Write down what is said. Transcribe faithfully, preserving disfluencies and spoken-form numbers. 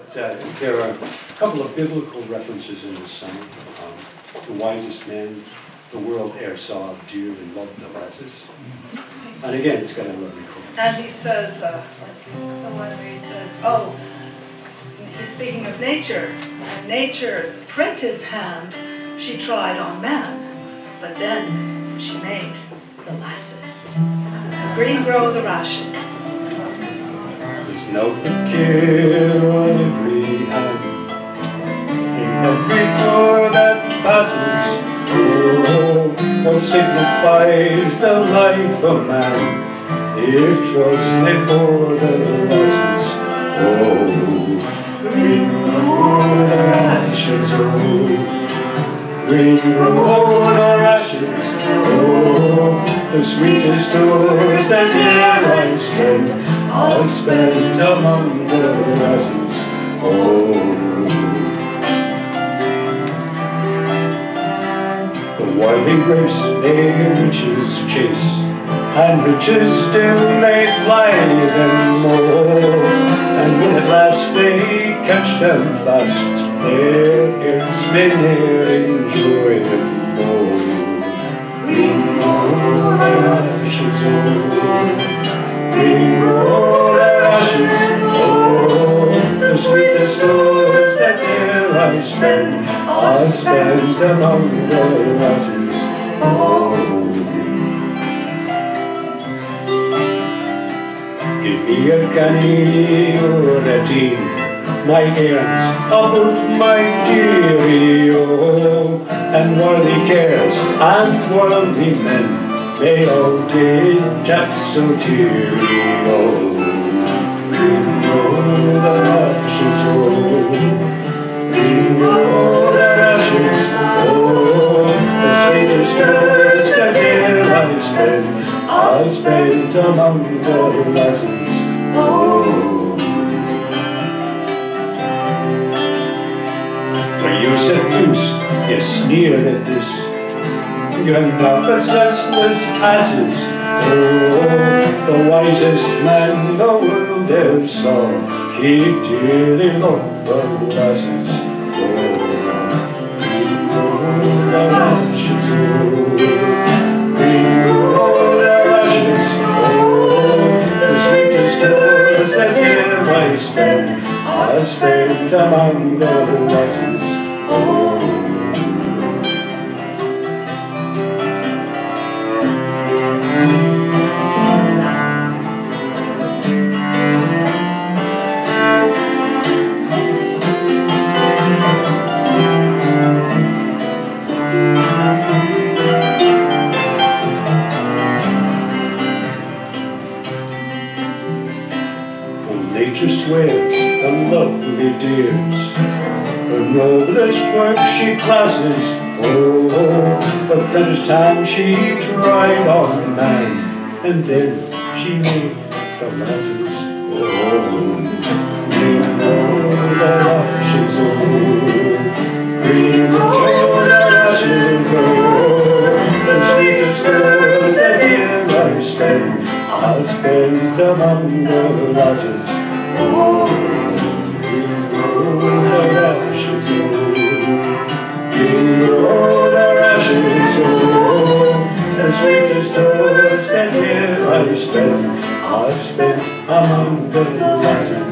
But uh, there are a couple of biblical references in this song. Um, the wisest man the world e'er saw dearly loved the lasses. And again, it's got a lovely chord. And he says, uh, let's see, what's the one where he says, oh, he's speaking of nature. And nature's print his hand she tried on man, but then she made the lasses. And green grow the rashes. There's no care on every hand, in every door that passes. Oh, what signifies the life of man, if 'twasn't for the lasses? Oh, green grow the rashes, oh, green grow the rashes, oh, the sweetest hours that e'er I spent, I've spent among the lasses, oh. The wily race they riches chase, and riches still may fly them more, and when at last they catch them fast, their heirs may ne'er enjoy them more. Green grow the rashes, oh, green grow the rashes, oh, the sweetest hours that e'er I spent, I spent among the lasses, oh. Give me a canny or a teen, my errands about my dearie, oh, and worldly cares and worldly men may all take chaps so teary, oh. Green grow the rashes, oh, green grow the rashes, oh, the sweetest hours that e'er I spent, I spent among the lasses, oh. For you seduce, you sneer at this, you mock senseless asses, oh, the wisest man the world ever saw, he dearly loved the lasses, oh. Green grow the rashes, oh, green grow the rashes, oh, the sweetest hours that e'er I spent, I spent among the lasses, oh. Nature swears the lovely dears, her noblest work she classes, oh, for precious time she tried on man, and then she made the lasses, oh. Green grow the rashes, oh, green grow the rashes, oh, the sweetest hours that e'er I spent, I'll spend among the lasses, oh. Green grow the rashes, oh, green grow the rashes, oh, the sweetest hours that e'er I spent, I've spent among the lasses.